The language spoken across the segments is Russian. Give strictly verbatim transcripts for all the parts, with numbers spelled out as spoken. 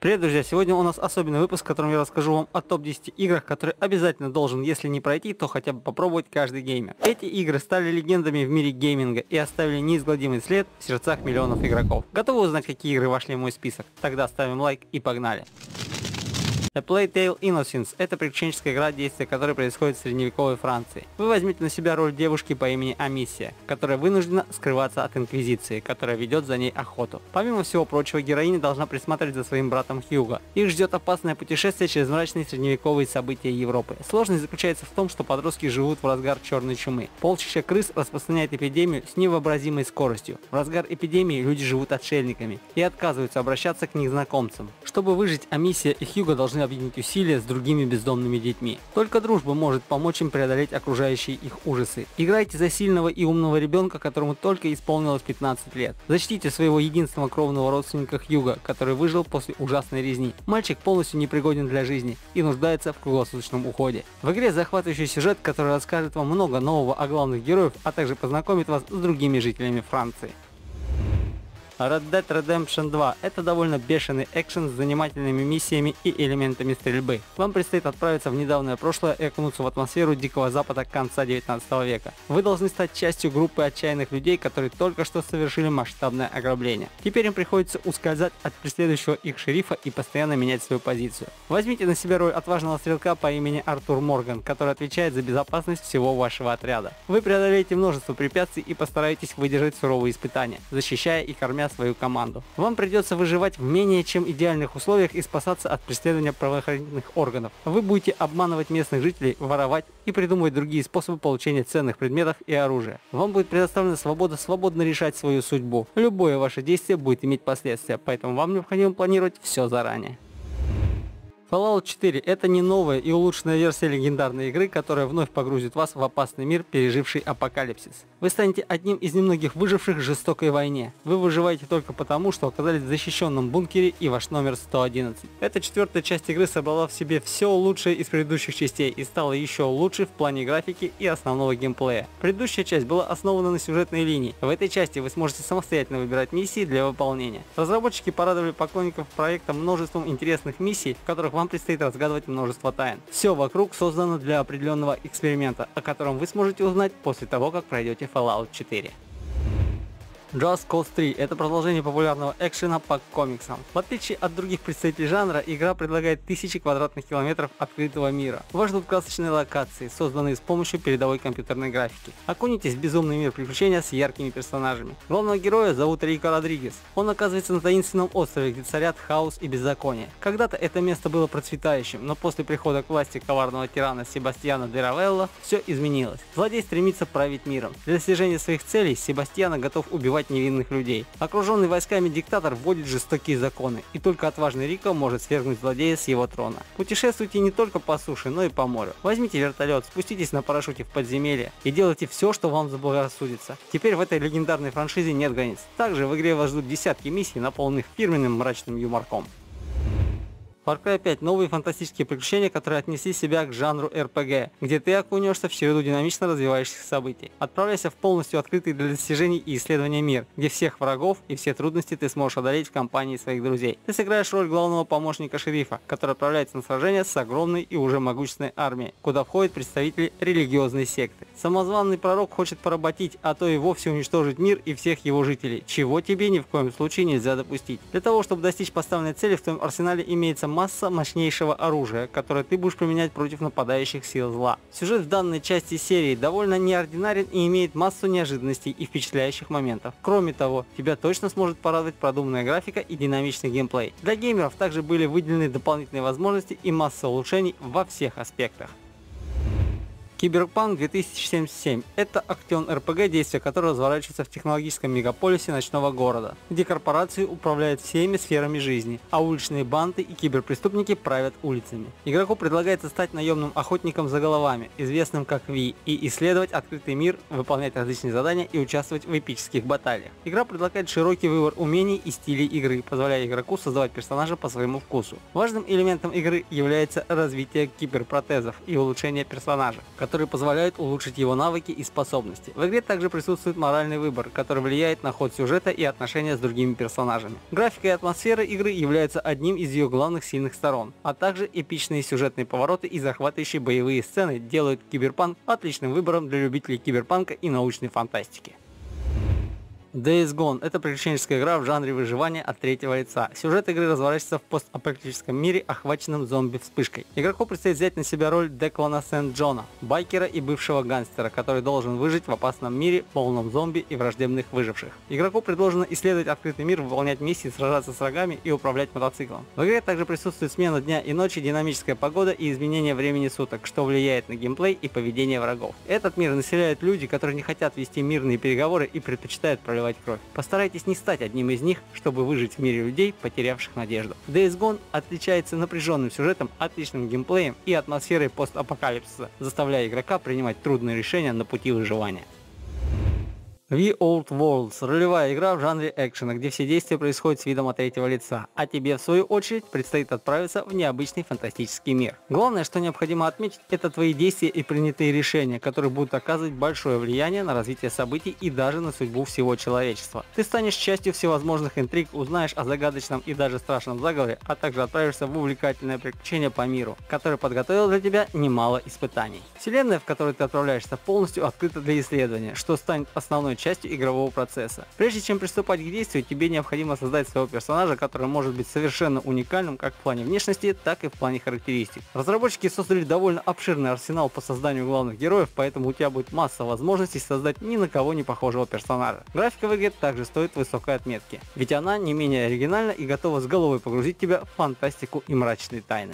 Привет, друзья! Сегодня у нас особенный выпуск, в котором я расскажу вам о топ десяти играх, которые обязательно должен, если не пройти, то хотя бы попробовать каждый геймер. Эти игры стали легендами в мире гейминга и оставили неизгладимый след в сердцах миллионов игроков. Готовы узнать, какие игры вошли в мой список? Тогда ставим лайк и погнали! A Plague Tale Innocence – это приключенческая игра, действие которой происходит в средневековой Франции. Вы возьмете на себя роль девушки по имени Амиссия, которая вынуждена скрываться от Инквизиции, которая ведет за ней охоту. Помимо всего прочего, героиня должна присматривать за своим братом Хьюго. Их ждет опасное путешествие через мрачные средневековые события Европы. Сложность заключается в том, что подростки живут в разгар черной чумы. Полчища крыс распространяет эпидемию с невообразимой скоростью. В разгар эпидемии люди живут отшельниками и отказываются обращаться к незнакомцам. Чтобы выжить, Амиссия и Хьюго должны объединить усилия с другими бездомными детьми. Только дружба может помочь им преодолеть окружающие их ужасы. Играйте за сильного и умного ребенка, которому только исполнилось пятнадцать лет. Защитите своего единственного кровного родственника Хьюго, который выжил после ужасной резни. Мальчик полностью непригоден для жизни и нуждается в круглосуточном уходе. В игре захватывающий сюжет, который расскажет вам много нового о главных героях, а также познакомит вас с другими жителями Франции. Red Dead Redemption два – это довольно бешеный экшен с занимательными миссиями и элементами стрельбы. Вам предстоит отправиться в недавнее прошлое и окунуться в атмосферу Дикого Запада конца девятнадцатого века. Вы должны стать частью группы отчаянных людей, которые только что совершили масштабное ограбление. Теперь им приходится ускользать от преследующего их шерифа и постоянно менять свою позицию. Возьмите на себя роль отважного стрелка по имени Артур Морган, который отвечает за безопасность всего вашего отряда. Вы преодолеете множество препятствий и постараетесь выдержать суровые испытания, защищая и кормя свою команду. Вам придется выживать в менее чем идеальных условиях и спасаться от преследования правоохранительных органов. Вы будете обманывать местных жителей, воровать и придумывать другие способы получения ценных предметов и оружия. Вам будет предоставлена свобода свободно решать свою судьбу. Любое ваше действие будет иметь последствия, поэтому вам необходимо планировать все заранее. Fallout четыре – это не новая и улучшенная версия легендарной игры, которая вновь погрузит вас в опасный мир, переживший апокалипсис. Вы станете одним из немногих выживших в жестокой войне. Вы выживаете только потому, что оказались в защищенном бункере и ваш номер сто одиннадцать. Эта четвертая часть игры собрала в себе все лучшее из предыдущих частей и стала еще лучше в плане графики и основного геймплея. Предыдущая часть была основана на сюжетной линии. В этой части вы сможете самостоятельно выбирать миссии для выполнения. Разработчики порадовали поклонников проекта множеством интересных миссий, в которых вам Вам предстоит разгадывать множество тайн. Все вокруг создано для определенного эксперимента, о котором вы сможете узнать после того, как пройдете Fallout четыре. Just Cause три – это продолжение популярного экшена по комиксам. В отличие от других представителей жанра, игра предлагает тысячи квадратных километров открытого мира. Вас ждут красочные локации, созданные с помощью передовой компьютерной графики. Окунитесь в безумный мир приключения с яркими персонажами. Главного героя зовут Рико Родригес. Он оказывается на таинственном острове, где царят хаос и беззаконие. Когда-то это место было процветающим, но после прихода к власти коварного тирана Себастьяна де Равелла все изменилось. Злодей стремится править миром. Для достижения своих целей Себастьяна готов убивать невинных людей. Окруженный войсками диктатор вводит жестокие законы, и только отважный Рико может свергнуть злодея с его трона. Путешествуйте не только по суше, но и по морю. Возьмите вертолет, спуститесь на парашюте в подземелье и делайте все, что вам заблагорассудится. Теперь в этой легендарной франшизе нет границ. Также в игре вас ждут десятки миссий, наполненных фирменным мрачным юморком. Far Cry пять – новые фантастические приключения, которые отнесли себя к жанру эр пи джи, где ты окунешься в череду динамично развивающихся событий. Отправляйся в полностью открытый для достижений и исследования мир, где всех врагов и все трудности ты сможешь одолеть в компании своих друзей. Ты сыграешь роль главного помощника шерифа, который отправляется на сражение с огромной и уже могущественной армией, куда входят представители религиозной секты. Самозванный пророк хочет поработить, а то и вовсе уничтожить мир и всех его жителей, чего тебе ни в коем случае нельзя допустить. Для того, чтобы достичь поставленной цели, в твоем арсенале имеется масса мощнейшего оружия, которое ты будешь применять против нападающих сил зла. Сюжет в данной части серии довольно неординарен и имеет массу неожиданностей и впечатляющих моментов. Кроме того, тебя точно сможет порадовать продуманная графика и динамичный геймплей. Для геймеров также были выделены дополнительные возможности и масса улучшений во всех аспектах. Cyberpunk две тысячи семьдесят семь – это акцион эр пи джи, действие которого разворачивается в технологическом мегаполисе ночного города, где корпорации управляют всеми сферами жизни, а уличные банды и киберпреступники правят улицами. Игроку предлагается стать наемным охотником за головами, известным как Ви, и исследовать открытый мир, выполнять различные задания и участвовать в эпических баталиях. Игра предлагает широкий выбор умений и стилей игры, позволяя игроку создавать персонажа по своему вкусу. Важным элементом игры является развитие киберпротезов и улучшение персонажа, которые позволяют улучшить его навыки и способности. В игре также присутствует моральный выбор, который влияет на ход сюжета и отношения с другими персонажами. Графика и атмосфера игры являются одним из ее главных сильных сторон, а также эпичные сюжетные повороты и захватывающие боевые сцены делают Киберпанк отличным выбором для любителей киберпанка и научной фантастики. Days Gone – это приключенческая игра в жанре выживания от третьего лица. Сюжет игры разворачивается в постапокалиптическом мире, охваченном зомби-вспышкой. Игроку предстоит взять на себя роль Деклана Сент-Джона, байкера и бывшего гангстера, который должен выжить в опасном мире, полном зомби и враждебных выживших. Игроку предложено исследовать открытый мир, выполнять миссии, сражаться с врагами и управлять мотоциклом. В игре также присутствует смена дня и ночи, динамическая погода и изменение времени суток, что влияет на геймплей и поведение врагов. Этот мир населяют люди, которые не хотят вести мирные переговоры и предпочитают проливать кровь. Постарайтесь не стать одним из них, чтобы выжить в мире людей, потерявших надежду. Days Gone отличается напряженным сюжетом, отличным геймплеем и атмосферой постапокалипсиса, заставляя игрока принимать трудные решения на пути выживания. The Old Worlds – ролевая игра в жанре экшена, где все действия происходят с видом от третьего лица, а тебе в свою очередь предстоит отправиться в необычный фантастический мир. Главное, что необходимо отметить, это твои действия и принятые решения, которые будут оказывать большое влияние на развитие событий и даже на судьбу всего человечества. Ты станешь частью всевозможных интриг, узнаешь о загадочном и даже страшном заговоре, а также отправишься в увлекательное приключение по миру, которое подготовило для тебя немало испытаний. Вселенная, в которой ты отправляешься, полностью открыта для исследования, что станет основной частью игрового процесса. Прежде чем приступать к действию, тебе необходимо создать своего персонажа, который может быть совершенно уникальным как в плане внешности, так и в плане характеристик. Разработчики создали довольно обширный арсенал по созданию главных героев, поэтому у тебя будет масса возможностей создать ни на кого не похожего персонажа. Графика в игре также стоит высокой отметки, ведь она не менее оригинальна и готова с головой погрузить тебя в фантастику и мрачные тайны.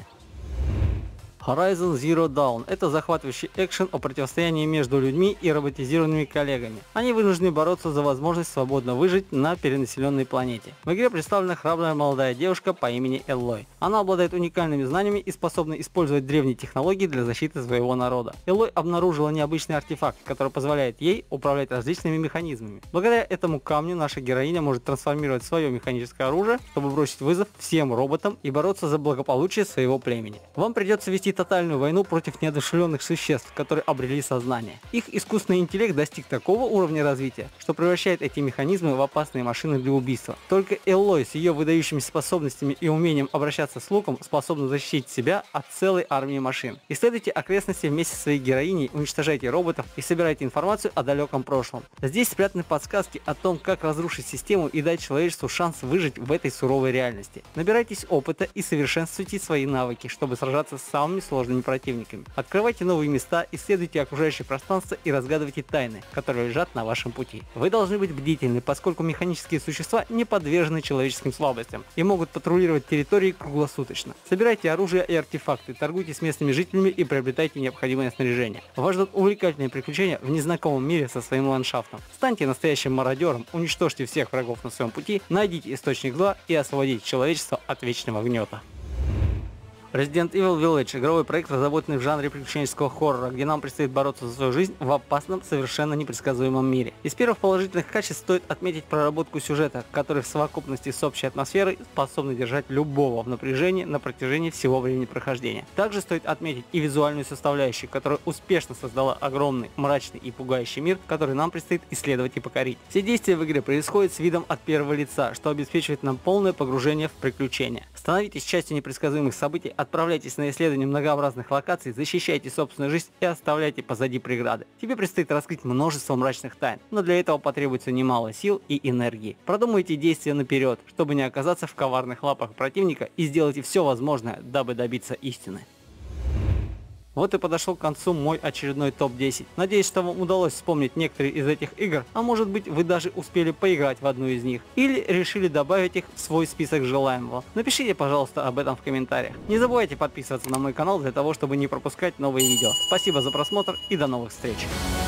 Horizon Zero Dawn – это захватывающий экшен о противостоянии между людьми и роботизированными коллегами. Они вынуждены бороться за возможность свободно выжить на перенаселенной планете. В игре представлена храбрая молодая девушка по имени Эллой. Она обладает уникальными знаниями и способна использовать древние технологии для защиты своего народа. Эллой обнаружила необычный артефакт, который позволяет ей управлять различными механизмами. Благодаря этому камню наша героиня может трансформировать свое механическое оружие, чтобы бросить вызов всем роботам и бороться за благополучие своего племени. Вам придется вести тотальную войну против неодушевленных существ, которые обрели сознание. Их искусственный интеллект достиг такого уровня развития, что превращает эти механизмы в опасные машины для убийства. Только Эллой с ее выдающимися способностями и умением обращаться с луком способна защитить себя от целой армии машин. Исследуйте окрестности вместе со своей героиней, уничтожайте роботов и собирайте информацию о далеком прошлом. Здесь спрятаны подсказки о том, как разрушить систему и дать человечеству шанс выжить в этой суровой реальности. Набирайтесь опыта и совершенствуйте свои навыки, чтобы сражаться с самыми сложными противниками. Открывайте новые места, исследуйте окружающее пространство и разгадывайте тайны, которые лежат на вашем пути. Вы должны быть бдительны, поскольку механические существа не подвержены человеческим слабостям и могут патрулировать территории круглосуточно. Собирайте оружие и артефакты, торгуйте с местными жителями и приобретайте необходимое снаряжение. Вас ждут увлекательные приключения в незнакомом мире со своим ландшафтом. Станьте настоящим мародером, уничтожьте всех врагов на своем пути, найдите источник зла и освободите человечество от вечного гнета. Resident Evil Village – игровой проект, разработанный в жанре приключенческого хоррора, где нам предстоит бороться за свою жизнь в опасном, совершенно непредсказуемом мире. Из первых положительных качеств стоит отметить проработку сюжета, который в совокупности с общей атмосферой способны держать любого в напряжении на протяжении всего времени прохождения. Также стоит отметить и визуальную составляющую, которая успешно создала огромный, мрачный и пугающий мир, который нам предстоит исследовать и покорить. Все действия в игре происходят с видом от первого лица, что обеспечивает нам полное погружение в приключения. Становитесь частью непредсказуемых событий, отправляйтесь на исследование многообразных локаций, защищайте собственную жизнь и оставляйте позади преграды. Тебе предстоит раскрыть множество мрачных тайн, но для этого потребуется немало сил и энергии. Продумайте действия наперед, чтобы не оказаться в коварных лапах противника, и сделайте все возможное, дабы добиться истины. Вот и подошел к концу мой очередной топ десять. Надеюсь, что вам удалось вспомнить некоторые из этих игр, а может быть вы даже успели поиграть в одну из них, или решили добавить их в свой список желаемого. Напишите, пожалуйста, об этом в комментариях. Не забывайте подписываться на мой канал для того, чтобы не пропускать новые видео. Спасибо за просмотр и до новых встреч.